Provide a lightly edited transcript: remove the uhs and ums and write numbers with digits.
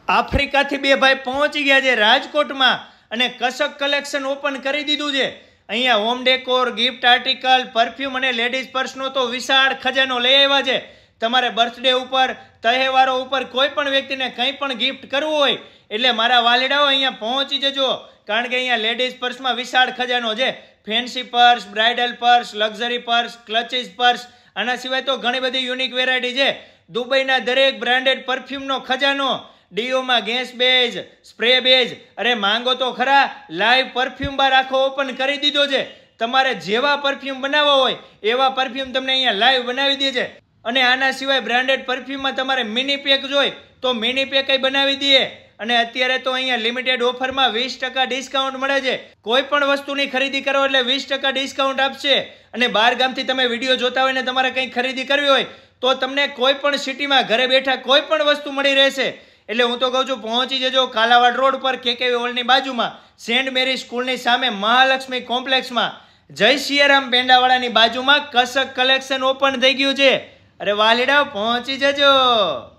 આફ્રિકાથી બે ભાઈ પહોંચી ગયા છે રાજકોટમાં અને કસક કલેક્શન ઓપન કરી દીધું છે। અહીંયા home decor, gift article, perfume અને લેડીઝ પર્સનો તો વિશાળ ખજાનો લઈ આવ્યા છે। તમારે બર્થડે ઉપર, તહેવારો ઉપર કોઈ પણ વ્યક્તિને કંઈ પણ ગિફ્ટ કરવું હોય એટલે મારા વાલીડાઓ અહીંયા પહોંચી જજો, કારણ કે અહીંયા લેડીઝ પર્સમાં વિશાળ ખજાનો છે। Fancy purse, bridal purse, luxury purse, clutches purse, આના સિવાય તો ઘણી બધી યુનિક વેરાયટી છે। દુબઈના દરેક બ્રાન્ડેડ પરફ્યુમનો ખજાનો, ડીઓમાં ગેસ બેઝ, સ્પ્રે બેઝ, અરે માંગો તો ખરા, લાઈવ પરફ્યુમ બાર આખો ઓપન કરી દીધો છે। તમારે જેવા પરફ્યુમ બનાવવા હોય એવા પરફ્યુમ તમને અહીંયા લાઈવ બનાવી દે છે। અને આના સિવાય બ્રાન્ડેડ પરફ્યુમમાં તમારે મિની પેક જોઈ તો મિની પેક બનાવી દઈએ। અને અત્યારે તો અહીંયા લિમિટેડ ઓફરમાં 20% ડિસ્કાઉન્ટ મળે છે। કોઈ પણ વસ્તુની ખરીદી કરો એટલે 20% ડિસ્કાઉન્ટ આપશે। અને બહાર ગામથી તમે વિડીયો જોતા હોય ને તમારે કંઈ ખરીદી કરવી હોય તો તમને કોઈ પણ સિટીમાં ઘરે બેઠા કોઈ પણ વસ્તુ મળી રહેશે। એટલે હું તો કહું છું પહોંચી જજો કાલાવાડ રોડ પર કેકેવી હોલની બાજુમાં, સેન્ટ મેરી સ્કૂલની સામે મહાલક્ષ્મી કોમ્પ્લેક્સમાં, જય સિયારામ પેંડાવાળાની બાજુમાં કસક કલેક્શન ઓપન થઈ ગયું છે। અરે વાલીડા પહોંચી જજો।